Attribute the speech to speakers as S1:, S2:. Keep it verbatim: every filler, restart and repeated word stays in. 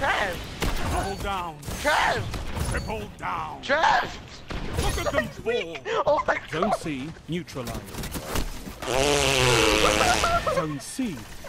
S1: Trev!
S2: Double down.
S1: Trev!
S2: Triple down.
S1: Trev!
S2: Look at them fall.
S1: Oh my god!
S2: Zone C neutralized. Zone C